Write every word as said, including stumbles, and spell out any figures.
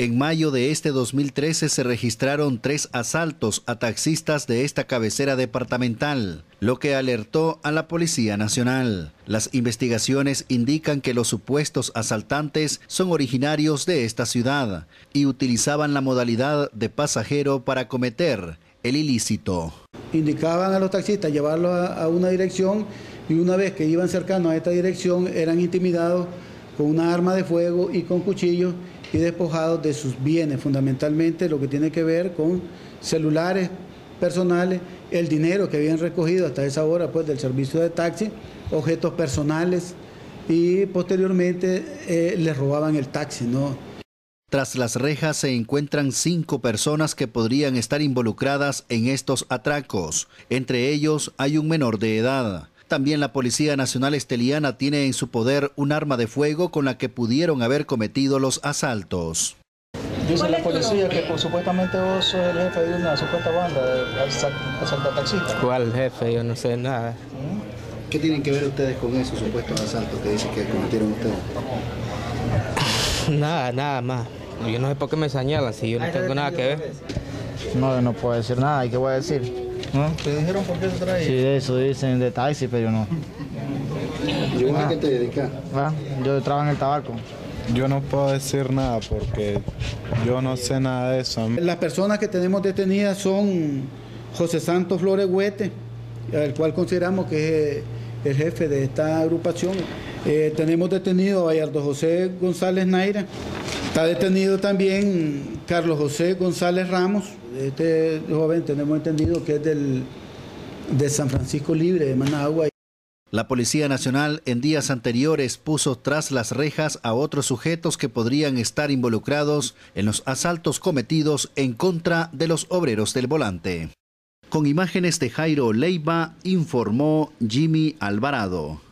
En mayo de este dos mil trece se registraron tres asaltos a taxistas de esta cabecera departamental, lo que alertó a la Policía Nacional. Las investigaciones indican que los supuestos asaltantes son originarios de esta ciudad y utilizaban la modalidad de pasajero para cometer el ilícito. Indicaban a los taxistas llevarlos a, a una dirección y una vez que iban cercanos a esta dirección eran intimidados con una arma de fuego y con cuchillos y despojados de sus bienes, fundamentalmente lo que tiene que ver con celulares personales, el dinero que habían recogido hasta esa hora pues, del servicio de taxi, objetos personales y posteriormente eh, les robaban el taxi, ¿no? Tras las rejas se encuentran cinco personas que podrían estar involucradas en estos atracos. Entre ellos hay un menor de edad. También la Policía Nacional Esteliana tiene en su poder un arma de fuego con la que pudieron haber cometido los asaltos. Dice la policía que pues, supuestamente vos sos el jefe de una supuesta banda de asaltataxistas. ¿Cuál jefe? Yo no sé nada. ¿Qué tienen que ver ustedes con esos supuestos asaltos que dicen que cometieron ustedes? Nada, nada más. Yo no sé por qué me señalan si yo no tengo nada que ver. No, yo no puedo decir nada. ¿Y qué voy a decir? ¿No? ¿Te dijeron por qué se trae? Sí, de eso dicen de taxi, pero yo no. ¿Y a qué te dedicas? Ah, yo trabajo en el tabaco. Yo no puedo decir nada porque yo no sé nada de eso. Las personas que tenemos detenidas son José Santos Flores Huete, el cual consideramos que es el jefe de esta agrupación. Eh, tenemos detenido a Bayardo José González Naira. Está detenido también Carlos José González Ramos. Este joven tenemos entendido que es del, de San Francisco Libre, de Managua. La Policía Nacional en días anteriores puso tras las rejas a otros sujetos que podrían estar involucrados en los asaltos cometidos en contra de los obreros del volante. Con imágenes de Jairo Leiva, informó Jimmy Alvarado.